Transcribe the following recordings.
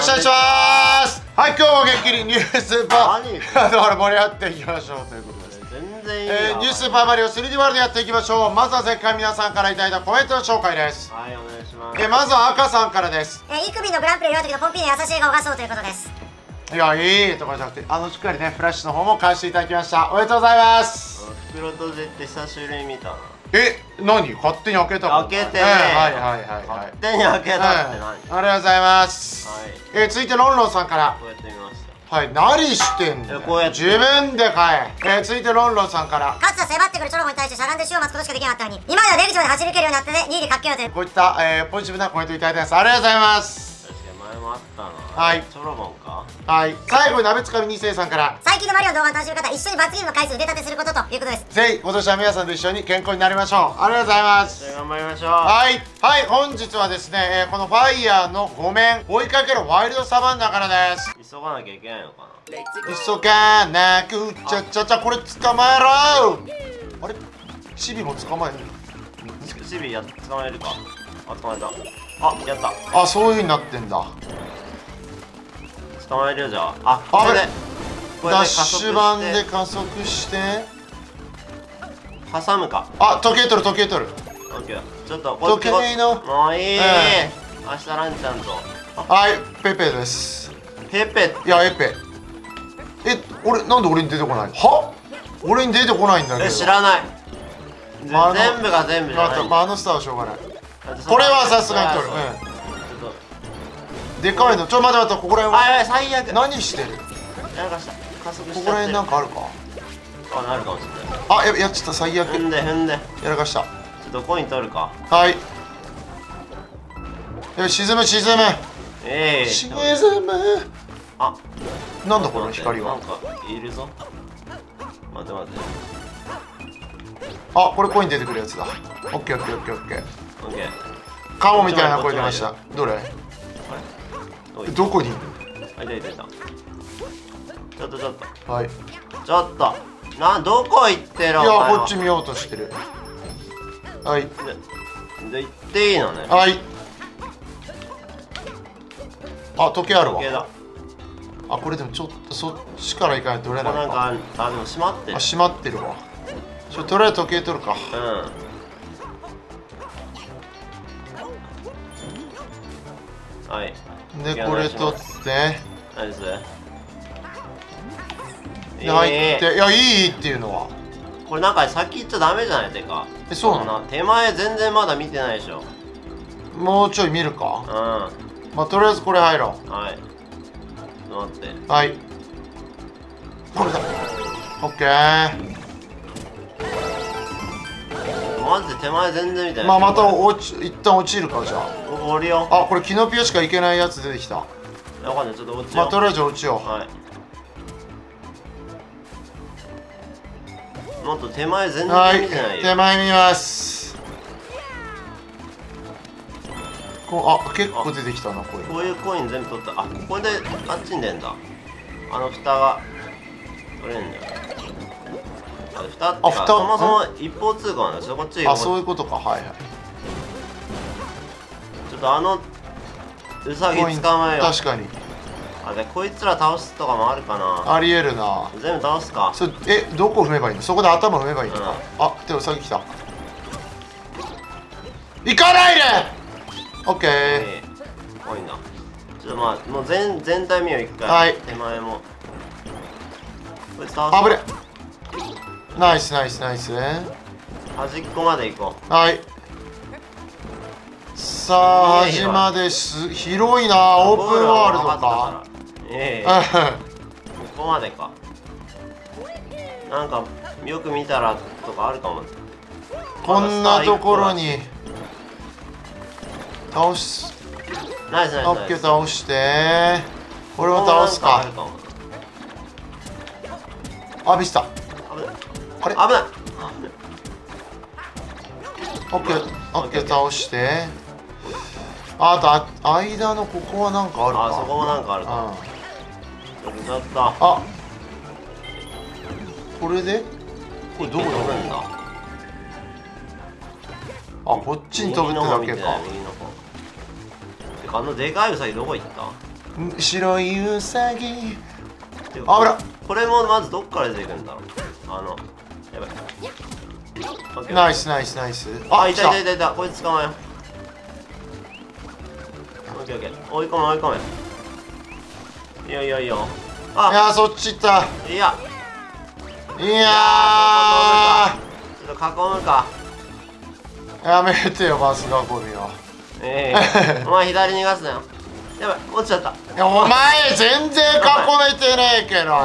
ろしくお願いします。はい、今日も元気にニュースパーだから盛り上がっていきましょうということです。 全然いいニュースパーマリオ 3D ワールドやっていきましょう。まずは前回皆さんからいただいたコメントの紹介です。 はい、お願いします。 まずは赤さんからです。 イクミンのグランプリを祝う時のポンピーの優しい笑顔がそうということです。 いや、いいとかじゃなくて、しっかりね、フラッシュの方も返していただきました。おめでとうございます。 袋閉じって久しぶりに見たな。 何勝手に開けた開けてね、 はいはいはいはい、 勝手に開けたって何、 ありがとうございます。はい、続いてロンロンさんから、 こうやって見ました。 はい、何してんだよ、自分で買え。続いてロンロンさんから、 かつて迫ってくるチョロボに対してしゃがんで死を待つことしかできなかったのに、今では出口まで走り抜けるようになってね、2位で活気をという、 こういった、ポジティブなコメントいただいてます。ありがとうございます。 前もあったな。 はい、 チョロボンか。 はい、最後に鍋つかみ2世さんから、 最近のマリオの動画の楽しみ方、一緒に罰ゲームの回数腕立てすることということです。 ぜひ今年は皆さんと一緒に健康になりましょう。ありがとうございます。 頑張りましょう。 はいはい、本日はですね、このファイヤーの5面追いかけるワイルドサバンナからです。 急がなきゃいけないのかな。 急がなくちゃちゃちゃ、これ捕まえろ。あれ、チビも捕まえる。 チビ捕まえるか。あ、捕まえた。あ、やった。 あ、そういう風になってんだ。 捕まえるよ、じゃあ。これでダッシュ版で加速して挟むか。 時計取る時計取る。 オッケー。ちょっと時計のもういい。明日ランちゃんと。 はい、ペペです。 ペペ。 いや、エペ。なんで俺に出てこない。俺に出てこないんだけど。 知らない。全部が全部じゃない。 あのスターはしょうがない。これはさすがに取る。でかいの。待って、ここら辺は。 最悪。 何してる。 やらかした。加速しちゃってる。 ここら辺なんかあるか。 あるかもしれない。 やっちゃった。最悪。 踏んでやらかした。 ちょっとコイン取るか。 はい。沈む。沈む。なんだこの光は。 なんかいるぞ。待て。 これコイン出てくるやつだ。オッケー。カモみたいな声出ました。どれ。どこにいる。 いた。ちょっとはい。 ちょっとどこ行ってる。 いや、こっち見ようとしてる。はい。 で行っていいのね。 はい。時計あるわ。これでもちょっとそっちから行かないと取れないか。 でも閉まってる。 閉まってるわ。とりあえず時計取るか。 はい。 で、これ取ってナイス。 入って、いや、いいっていうのはこれなんか先行っちゃダメじゃない。てかそうなの。 手前全然まだ見てないでしょ。 もうちょい見るか。とりあえずこれ入ろう。 はい。待って。 はい、これだ。オッケー。 マジで手前全然見てない。 また一旦落ちるか。じゃあ降りよう。 これキノピオしか行けないやつ出てきた。 わかんない。ちょっと落ちよう。 とりあえず落ちよう。 はい。もっと手前全然見てないよ。 手前見ます。結構出てきたな。こういうコイン全部取った。これであっちに出んだ。蓋が取れんだよ。蓋ってかそもそも一方通行なんだよ。こっち。 そういうことか。はいはい。 ちょっとウサギ捕まえよう。 確かに。 でこいつら倒すとかもあるかな。 ありえるな。 全部倒すか。 どこ踏めばいいの。そこで頭踏めばいいのか。ウサギ来た。行かないで。オッケー。 多いな。ちょっともう全体見よう。一回。 はい。 手前もこいつ倒す。 危ね。ナイス。 端っこまで行こう。 はい。さあ、端まで広いな。オープンワールドか。 ここまでか。なんかよく見たらとかあるかも。 こんなところに倒す。 ナイス。 オッケー、倒して。これも倒すか。ビスタ。あれ、 危ない。 オッケー、倒して。あと間のここはなんかあるか。 そこもなんかあるか。ちょっと。 これでこれどこだ。こっちに飛ぶってだけか。 でかでかいウサギどこ行った。 白いウサギ。 てかあぶら。 これもまずどっから出てくるんだろう。やばい。オッケー。 ナイスナイスナイス。 あ、い来た。 たいたいたいた。こいつ捕まえよう。オッケーオッケー。追い込め追い込め。いいよいいよいいよ。 いあ、 やそっち行った。 いや。 いやちょっと囲むか。 やめてよバス囲みは。 お前左逃がすなよ。やばい、落ちちゃった。 いやお前全然囲めてねえけど。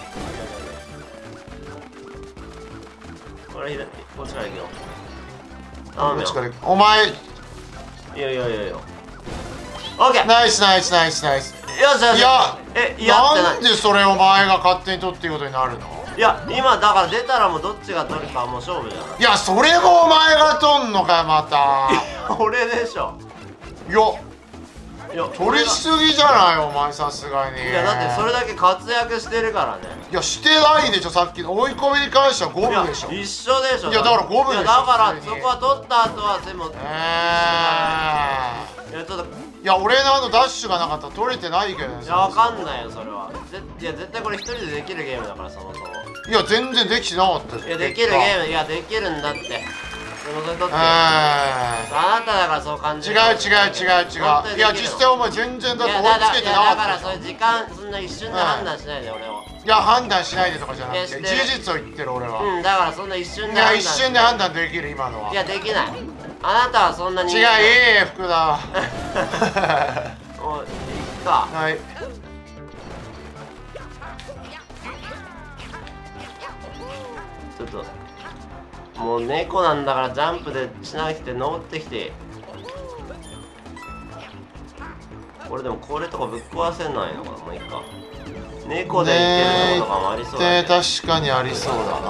これ左、こっちから行くよ。頼むよ。 お前。 いいよいいよいいよいいよ。オッケー。 ナイスナイスナイスナイス。 よしよし。 いや、 いやってなんでそれお前が勝手に取っていくことになるの？ いや、今だから出たらもうどっちが取るかもう勝負じゃない。 いや、それもお前が取んのかよ、また。 俺でしょ。 いや、取りすぎじゃないお前、さすがに。 いや、だってそれだけ活躍してるからね。 いや、してないでしょ、さっきの追い込みに関しては五分でしょ。 一緒でしょ。 いや、だから五分でしょ。 いや、だからそこは取った後は全部。いや、ちょっと。 いや、俺のダッシュがなかったら取れてないけどね。 いや、わかんないよ、それは。いや、絶対これ一人でできるゲームだから、そもそも。 いや、全然できてなかったじゃん。 いや、できるゲーム、いや、できるんだって。あなただからそう感じる。 違う。いや、実際お前全然だって追いつけてなかった。 だからそれ時間、そんな一瞬で判断しないで、俺を。 いや、判断しないでとかじゃなくて、事実を言ってる俺は。 うん、だからそんな一瞬でいや、一瞬で判断できる、今のは。 いや、できない。あなたはそんなに。 違う、いい福田。 もう、いっか。 はい。 ちょっともう猫なんだからジャンプでしなくて登ってきて。俺でもこれとかぶっ壊せないのかな。もういいか。猫でいけるとかもありそうだね。 確かにありそうだな。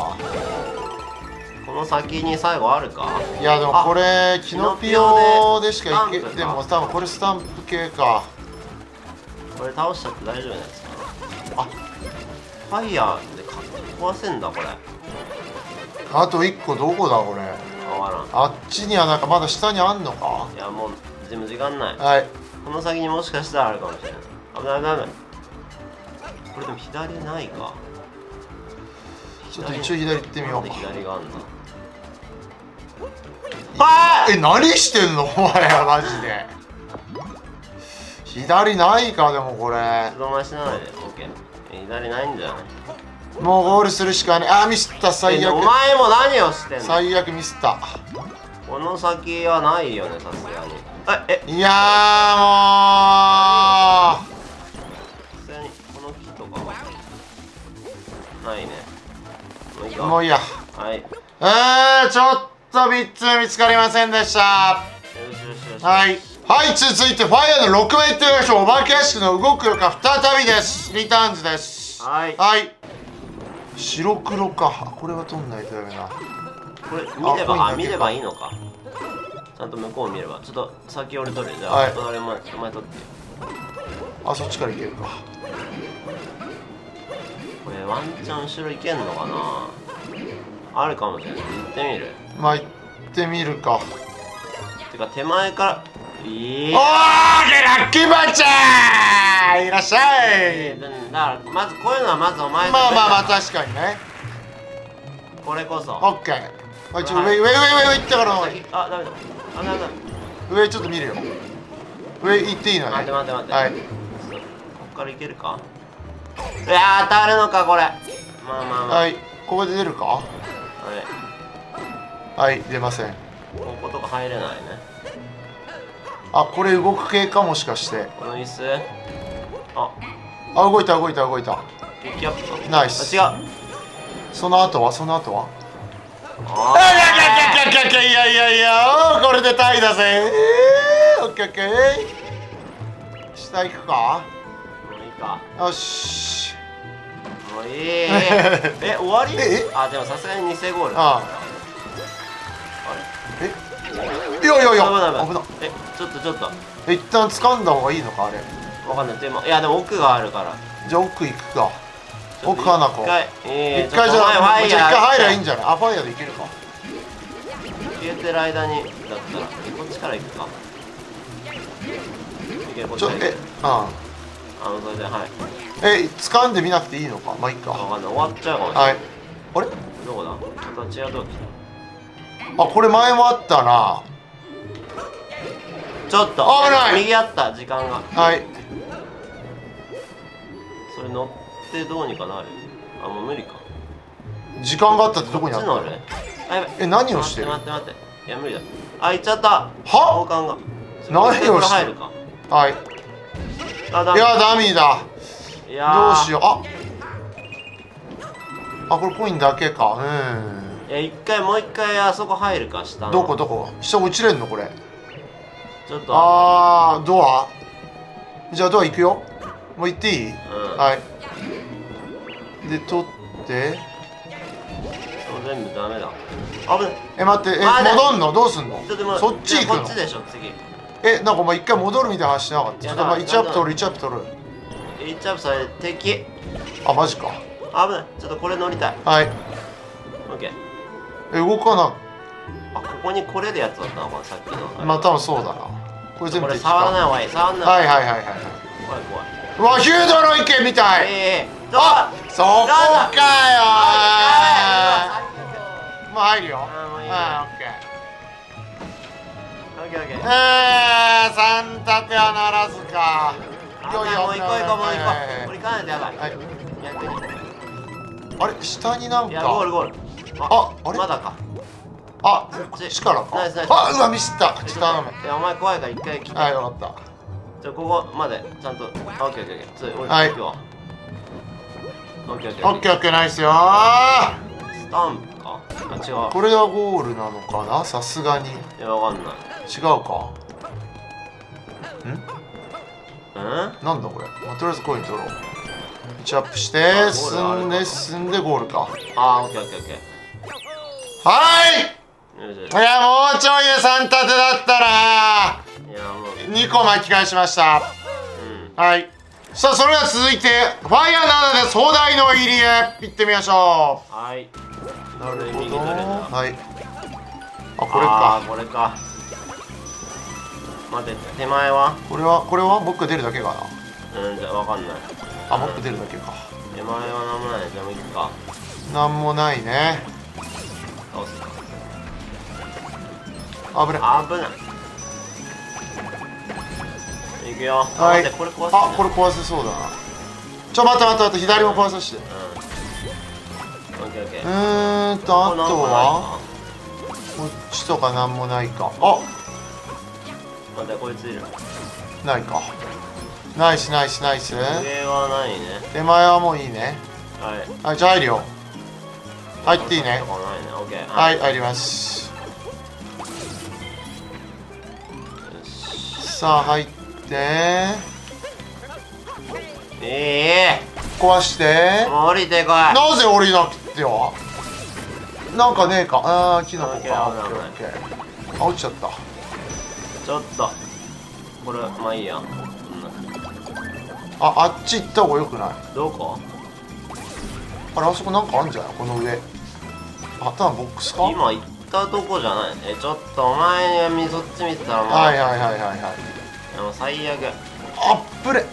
この先に最後あるか。 いやでもこれキノピオでしかいけ。でも多分これスタンプ系か。 これ倒しちゃって大丈夫なやつかな。あ、ファイヤーで壊せんだこれ。 あと1個どこだこれ。あっちにはなんかまだ下にあんのか。 いやもう全部時間ない。 はい。 この先にもしかしたらあるかもしれない。危ない危ない危ない。これでも左ないか。 ちょっと一応左行ってみよう。 なんで左があんだ。 何してんのお前はマジで。左ないか。でもこれちょっと回しないで。オッケー。左ないんじゃない。 もうゴールするしかね。あーミスった。最悪。 お前も何をしてんの。 最悪ミスった。 この先はないよね、さすがに。 いやーもうさすがにこの木とかはないね。 もういいや。 はい。 ちょっと3つ見つかりませんでした。はいはい、続いてファイヤーの6名いってみましょう。お化け屋敷の動く床再びです。リターンズです。はい白黒か。これは取んないとダメな。 これ見ればいいのか。ちゃんと向こう見れば。ちょっと先俺取る。じゃあ、お前取って。 あ、そっちから行けるか。 これワンチャン後ろ行けんのかな。あるかもしれない。行ってみる。 まあ行ってみるか。 てか手前からおーラッキーバッチャーいらっしゃい。 だからまずこういうのはまずお前まあ確かにね。 これこそオッケー。上行ったからあ、ダメだ。 上ちょっと見るよ。上行っていいのね。 待って。 はい。 こっから行けるか。いや当たるのかこれ。まあはい。ここで出るか。はい出ません。 こことか入れないね。 あ、これ動く系かもしかして。 この椅子。 動いた。 ピックアップ。 ナイス。 違う。 その後は。いやこれでタイだぜ。オッケー。下行くか。 もういいか。 よし。 もういい。終わり？あ、でもさすがに偽ゴール。 あれ？いや危な。 ちょっと。 一旦掴んだ方がいいのかあれ。 わかんない。でも奥があるから。 じゃあ奥行くか。奥花子。一回じゃあ一回入りゃいいんじゃない。ファイヤーでいけるか。 消えてる間にだったらこっちから行くか。 それで、はい。 掴んでみなくていいのか。まあいいか。 わかんない、終わっちゃうかもしれない。 はい。あれ、 どこだ、形はどう来あ、これ前もあったな。 ちょっと危ない右あった、時間が。 はい。 それ乗ってどうにかなる。あ、もう無理か。 時間があったってどこにあったの？ こっち乗る？あ、やべ。 何をしてる？ 待って待って待って。いや無理だ。あ、行っちゃった。 は？ 交換が。 何をしてる？ 入るか。 はい。 あ、ダメ。 いや、ダミーだ。 いやー、 どうしよう。あ、これコインだけか。 いや、もう一回あそこ入るか、下の。 どこ下落ちれんのこれ。 ちょっと。 ドア。じゃあドア行くよ。もう行っていい？はい。で、取って。 全部ダメだ。危ない。 待って、戻んの？どうすんの？ ちょっとそっち行くの？ こっちでしょ、次。 なんかお前一回戻るみたいな話しなかった？ちょっと1アップ取る、1アップ取る。 1アップされ敵。 あ、マジか。 危ない。ちょっとこれ乗りたい。 はい。 オッケー。 動かな。 あ、ここにこれでやつだったのかな、さっきの。 まあ多分そうだな。これ全部これ触らない方がいい。触らない。 はい。 怖い怖い。 うわ、ヒュードロ池みたい。あ、そこかよ。もう入るよ。オッケー。3立てはならずか。 もう行こう。これ行かないとやばい。逆に。 あれ、下になんか。 ゴール。 あれまだか。 あ、こっちからか。 ナイス。 うわ、ミスった。ちょっと頼む。 いや、お前怖いから一回来て。 はい、わかった。 じゃあここまでちゃんと。オッケー。 はい。 オッケー、ナイスよ。 スタンプか。あ、違う。 これはゴールなのかな、さすがに。 いや、わかんない。 違うか。なんだこれ。とりあえずコイン取ろう。1アップして進んでゴールか。 オッケー。 はい。いや、もうちょいで3立てだったな。 いや、もう 2個巻き返しました。はい。さあ、それでは続いてファイヤー7で壮大の入りへ行ってみましょう。 はい。 なるほど。はい。あ、これか。 待って、手前はこれは僕が出るだけかな。 じゃあわかんない。 あ、僕出るだけか。 手前はなんもない。じゃあもういくか。 なんもないね。 倒すか。 危ない。 いくよ。 はい。 これ壊せそうだな。待って左も壊させて。 オッケー。 あとはこっちとかなんもないか。あ、 待って、こいついる。 ないか。ナイス。 上はないね。 手前はもういいね。はい、じゃあ入るよ。入っていいね。はい、入ります。さあ、入って壊して。 降りてこい。 なぜ降りなくては。なんかねえか。キノコか。落ちちゃった。 ちょっとこれまあいいや。 あっち行った方がよくない？ どこ？ あそこなんかあるんじゃない？この上。多分ボックスか？ 今行ったとこじゃない。ちょっとお前にそっち見てたらもう。 はい。 もう最悪。 あっぶれ。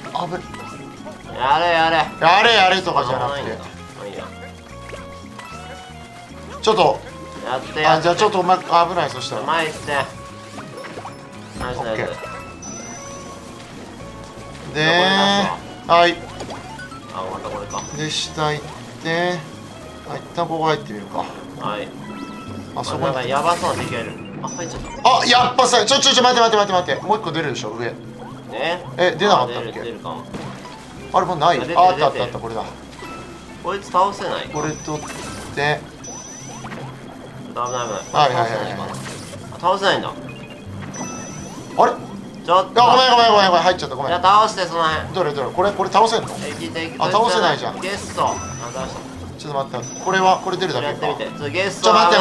やれとかじゃなくて。 まあいいや。 ちょっと。 やって。 じゃあちょっとお前危ない。そしたら。 前行って。ナイス。 で、はい。 またこれか。 で、下行って、一旦ここ入ってみるか。 はい。 そこなんかやばそうな敵がいる。入っちゃった。 やっぱさ、ちょ、待って。もう一個出るでしょ、上。出なかったっけ？ 出るかも。 あれもうない。あった、これだ。 こいつ倒せない。 これ取って。 危ない。 はい。 倒せないんだ。 あれ？ ちょっと。 ごめん、入っちゃった。ごめん。 いや、倒してその辺。 どれ？これ倒せんの？倒せないじゃん。 ゲスト。 ちょっと待って。これ出るだけか。 やってみて。ゲスト。 待って。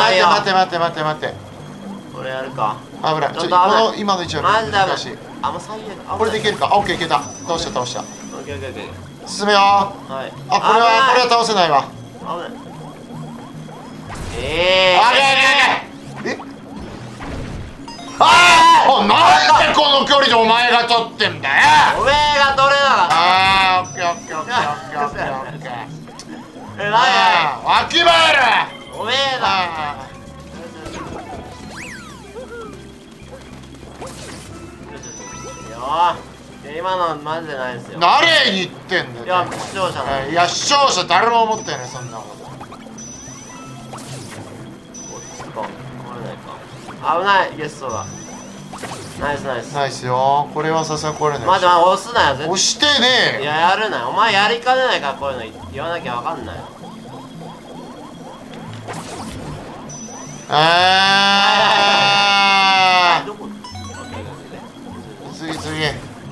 これやるか。 危ない。この今の位置は難しい。 もう最悪。 これでいけるか。オッケー、いけた。倒した。 オッケー。 進めよ。はい。これは倒せないわ。 危ない。なんでこの距離でお前が取ってんだよ。 おめえが取れなかった。 オッケーオッケーオッケーオッケーオッケー。 え、何や脇バーおめえだ。いや今のマジでないですよ。 誰に言ってんだよ。 いや視聴者の。 いや視聴者誰も思ってないそんなこと。 壊れないか。危ないゲストだ。ナイスナイス。 ナイスよ。これはさすがに壊れない。 待って待って押すなよ。絶対押してねいややるなよ。お前やりかねないからこういうの言わなきゃわかんない。どこ？ 次次。 はい。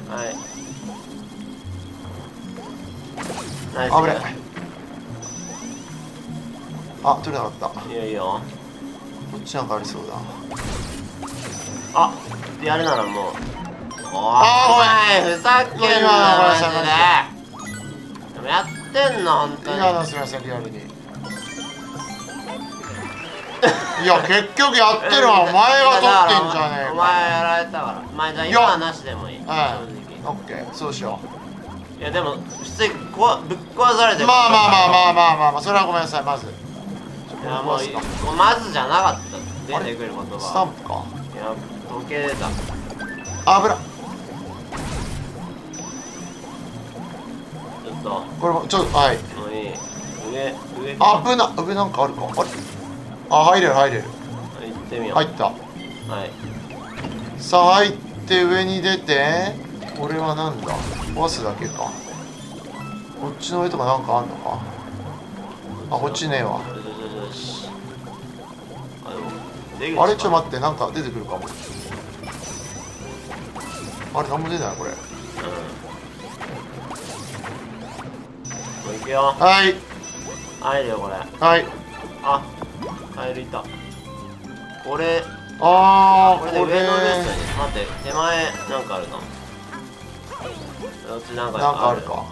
ナイス。 危ない。あ、取れなかった。 いいよいいよ。 こっちなんかありそうだ。 あ、やるならもう。 あーごめん。ふざけんなマジで。でもやってんの本当に。 今のすみませんリアルに。いや結局やってるのはお前が取ってんじゃねえか。 お前やられたから。まあじゃあ今はなしでもいい。正直。 オッケーそうしよいやでも普通にぶっ壊されてる。 まあまあまあまあまあまあまあそれはごめんなさいまず。 いやもうまずじゃなかった。出てくる言葉。 スタンプか。 いや時計出た。 危ない。 ちょっとこれもちょっとはい。 もういい。上危な上なんかあるか。あれ。あ入れる入れる。 行ってみよう。 入った。 はい。 さあ入って上に出て。これはなんだ。壊すだけか。こっちの上とかなんかあんのか。あこっちねえわ。あれちょっと待ってなんか出てくるかも。あれなんも出ないこれ。 もう行くよ。 はい入るよこれ。 はい。 あ、カエルいた。これあーこれで上のレストに待って手前なんかあるかも。どっちなんかあるか。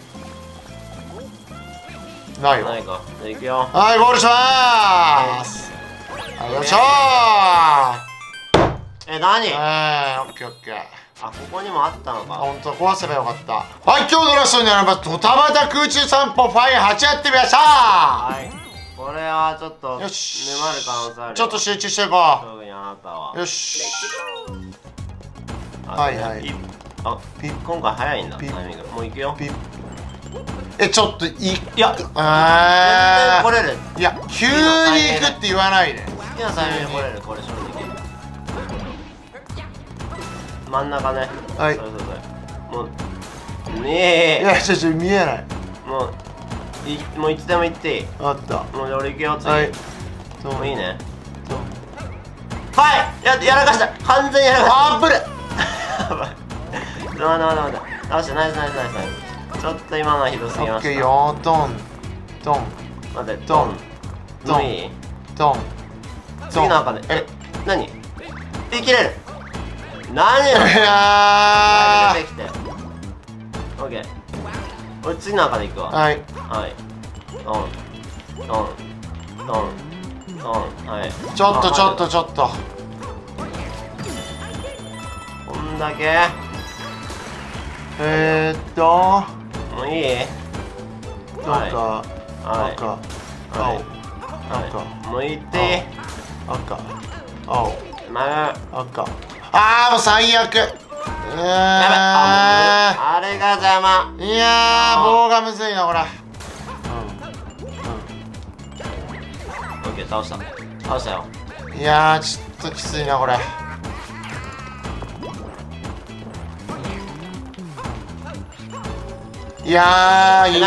ないわ。 ないか。じゃあ行くよ。 はいゴールしまーす。はいよいしょー。 何？ オッケーオッケー。 あ、ここにもあったのか。 本当壊せばよかった。はい今日のラストになりますドタバタ空中散歩ファイヤー8やってみましたー。 はい。これはちょっとよし沼る可能性あるよ。 ちょっと集中していこ特にあなたは。 う。よし。 あはいはいピッあ、 ピッ今回早いんだタピッイミング。もう行くよ。 ピッ。ちょっといや全然来れる。 いや急に行くって言わないで。 好きなタイミングで来れるこれ正直。真ん中ね。 はいそうもうねいやちょ見えない。 もういつでも行っていい。 あった。 もう俺行くよ次。 はいもういいね。はいやらかした。完全にやらかした。 あぶれ。 待って直してナイスナイスナイスナイス。ちょっと今のはひどすぎました。 オッケーよトントン待ってトントンもういい。 トン次の赤で何切れる。何よいや出てきて。オッケー。俺次の赤でいくわ。 はいはい。ドンドンドンドン。はい。 ちょっとこんだけ。もういい。 どうかはい赤青はいもういいって。 赤青ま赤あーもう最悪。 やべあれが邪魔。 いやー棒がむずいなこれ。 オッケー倒したよ。 いやーちょっときついなこれ。いやーいいぞ。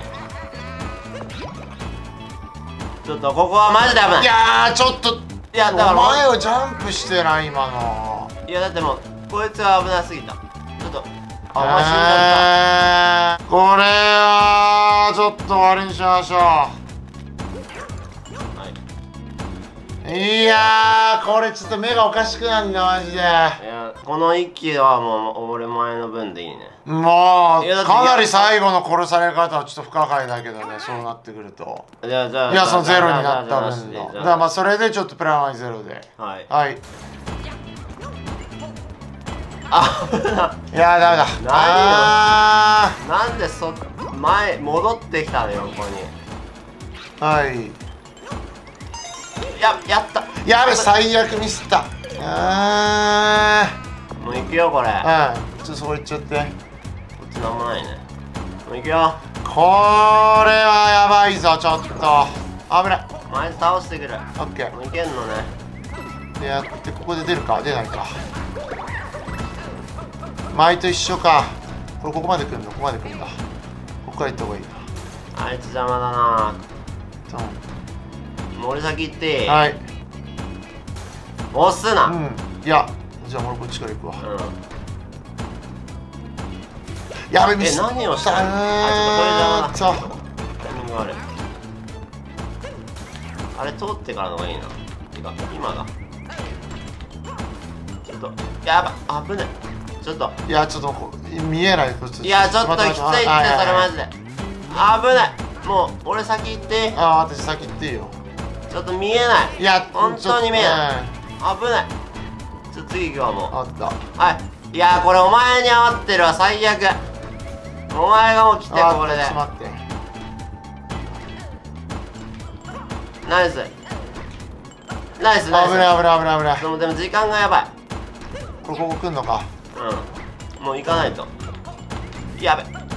ちょっとここはマジで危ない。 いやーちょっといやだからお前をジャンプしてない今の。 いやだってもうこいつが危なすぎた。ちょっとお前死んだこれはちょっと終わりにしましょう。いやーこれちょっと目がおかしくなるんだマジで。 いやこの一機はもう俺前の分でいいね。 もういやだってかなり最後の殺され方はちょっと不可解だけどねそうなってくると。 じゃあいやそのゼロになった分のだからまあそれでちょっとプラマイゼロではいはいあいやダメだ。 何よなんで前戻ってきたのよ横に。 はい。 やった。 やべ、最悪ミスった。 もう行くよこれ。 ちょっとそこ行っちゃって。 こっちなんもないね。もう行くよ。 これはやばいぞ、ちょっと危ない。 前倒してくる。 オッケー。 もう行けんのね。 でやってここで出るか出ないか。前と一緒か。これここまで来るんだ、ここまで来るんだ。ここから行った方がいいな。 あいつ邪魔だな。もう俺先行っていい？ はい。 押すな。 いや、じゃあ俺こっちから行くわ。やべ、ミスった。 何をしたの？あ、ちょっとこれ邪魔だ。タイミング悪い。あれ通ってからの方がいいな。てか今だ。ちょっとやば、危ねえ。ちょっと、 いや、ちょっと見えない。 いや、ちょっときついって、それマジで危ない。もう俺先行って。 私先行っていいよ。 ちょっと見えない。 いや、 本当に見えない。危ない。ちょっと次行くわ。もうあった。 はい。いや、これお前に余ってるわ。最悪。お前がもう来て、これで。 ちょっと待って。 ナイスナイス。 危ない危ない危ない。 でも時間がやばい。 ここ来んのか。 もう行かないと。やべ、危ない。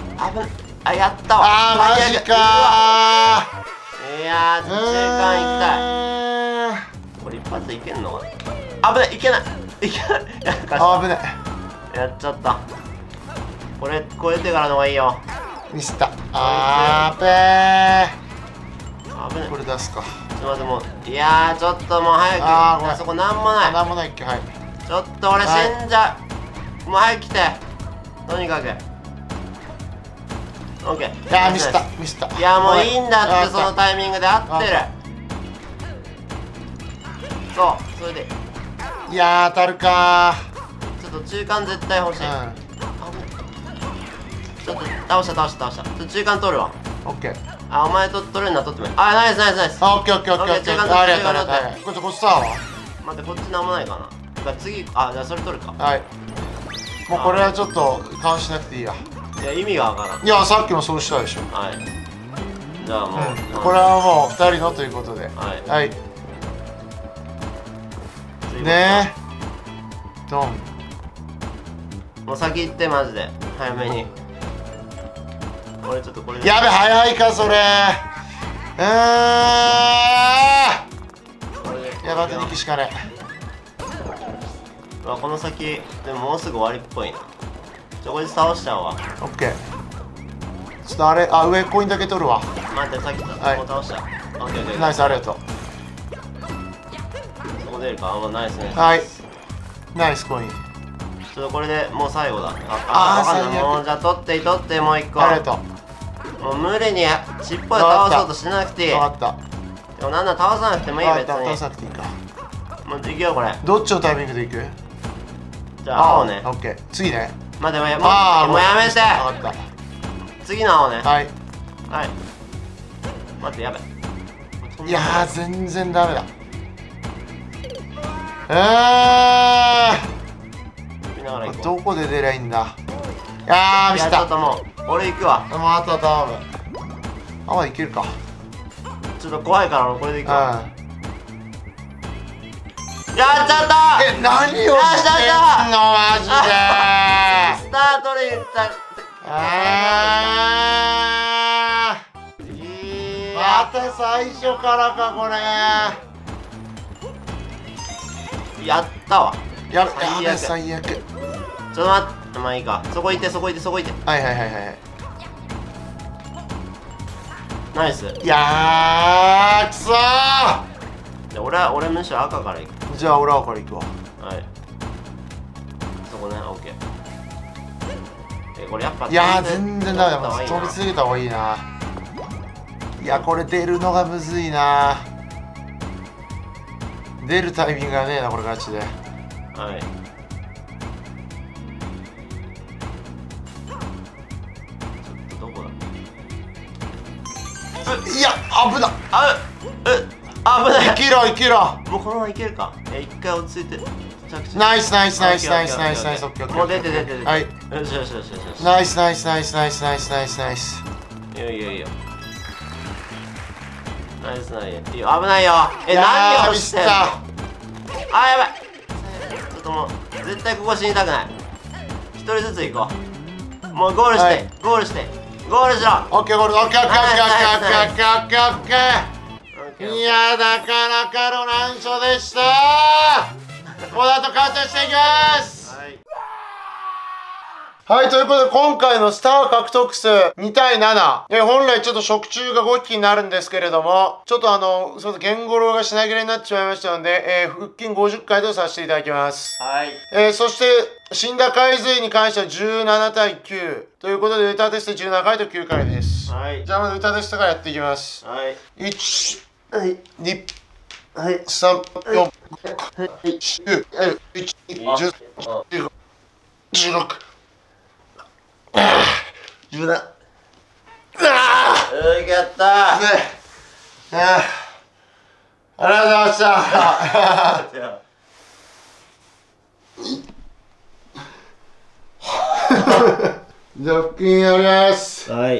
あ、やったわ。 マジかー。いやー、中間行きたい。これ一発でいけんのかな。危ない、いけない。いけない。 危ない。 やっちゃった。これ超えてからの方がいいよ。 ミスった。べー。 危ない。 これ出すか。 すいません、もう。いやー、ちょっともう早く。あそこなんもない。 なんもないっけ。はい。 ちょっと俺死んじゃう。もう早く来て。とにかく。オッケー。 いやー、ミスった。ミスった。 いや、もういいんだって、そのタイミングで合ってる。そう、それで。 いやー、当たるかー。ちょっと中間絶対欲しい。ちょっと倒した。中間取るわ。 オッケー。 あ、お前取れるな、取ってみ。あ、ナイス。 オッケー。 中間取って。 ありがとう。こっちさは待って、こっちなんもないかな。次、あ、じゃあそれ取るか。 はい。もうこれはちょっと監視しなくていいや。 いや、意味がわからん。 いや、さっきもそうしたでしょ。 はい。じゃあもう、 これはもう2人のということで。はい。ねえ。ドン。 もう先行って、マジで。早めに。これちょっとこれ。 やべ、早いか、それ。やばく2機しかねえ。 この先、でももうすぐ終わりっぽいな。これで倒しちゃうわ。 オッケー。ちょっとあれ、上コインだけ取るわ。 待って、さっきもう倒しちゃう。 ナイス、ありがとう。 そこ出るか。もうナイスね。 はい。ナイスコイン。 ちょっとこれでもう最後だ。わかんない。もうじゃあ取ってもう一個。 ありがとう。もう無理に尻尾で倒そうとしなくていい。 分かった。 でもなんだ、倒さなくてもいい。別に倒さなくていいか。 もう行くよ、これ。 どっちのタイミングで行く？ じゃあ青ね。 オッケー。次ね。 待って、もうやめて。 分かった。 次の青ね。 はい。 待って、やべ。 いやー、全然ダメだ。どこで出りゃいいんだ。いやー、ミスった。 ちょっともう俺行くわ。 もうあとは頼む。まだいけるか。 ちょっと怖いから俺これで行くわ。やっちゃった。 何をしてんのマジで。 スタートで言ったまた最初からか、これ。 やったわ。 やべ、最悪。 ちょっと待って、まあいいか。そこ行って。 はい。 ナイス。 いやー、くそー。俺むしろ赤から行く。 じゃあ俺はこれ行くわ。 はい。そこね、オッケー。これやっぱ。 いやー、全然ダメだ。飛び続けた方がいいな。いや、これ出るのがむずいな。出るタイミングがねえな、これガチで。 はい。ちょっとどこだ。 いや、危な。 危ない。 生きろ。 もうこのままいけるか。一回落ち着いて。 ナイス。 もう出て。 はい。ナイス。 いいよいいよいいよ。ナイスナイス。いいよ、危ないよ。何をしてんの。あ、やばい。ちょっともう絶対ここ死にたくない。一人ずつ行こう。もうゴールして、ゴールしてゴールしろ。 オッケーゴール。オッケーオッケーオッケーオッケーオッケーオッケーオッケー。いや、なかなかの難所でした。この後カットしていきます。はい、ということで今回のスター獲得数2対7。本来ちょっと食中が5匹になるんですけれども、ちょっと言語漏が品切れになってしまいましたので、腹筋50回とさせていただきます。 はい。 そして、死んだ回数に関しては17対9。ということで、歌テスト17回と9回です。 はい。 じゃあまず歌テストからやっていきます。 はい。 1、 はい。 2、 はい。 3、4、5、10、11、12、15、16。17。 やったー。 ありがとうございました。じゃあ腹筋やります。 はい。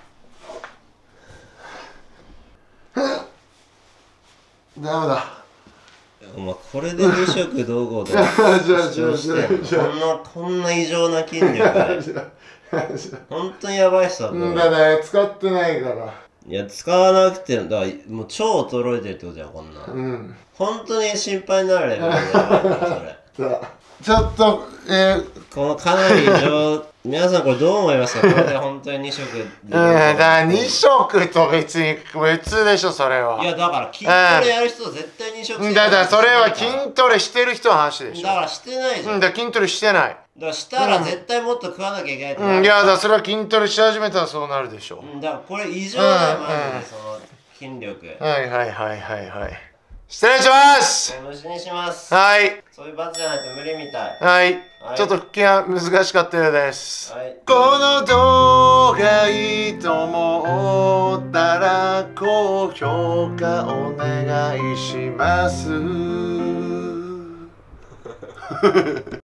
ダメだ。 お前これで2食どうこうと主張してんの。こんな異常な筋力本当にやばいっすわ。 だね、使ってないから。 いや、使わなくてだからもう超衰えてるってことじゃん、こんなん。本当に心配になるレベルでやばいそれ。 ちょっとこのかなり皆さんこれどう思いますか。これで本当に2食でだから2食と別でしょ、それは。 いや、だから筋トレやる人は絶対2食だからそれは筋トレしてる人の話でしょ。 だからしてないじゃん。 だから筋トレしてない。 だからしたら絶対もっと食わなきゃいけないっていや、だからそれは筋トレし始めたらそうなるでしょ。 だからこれ異常だよ、マジでその筋力。 はいはいはいはいはい。失礼します。 虫にします。 はい。 そういう罰じゃないと無理みたい。 はい。ちょっと腹筋は難しかったようです。 はい。 この動画いいと思ったら高評価お願いします。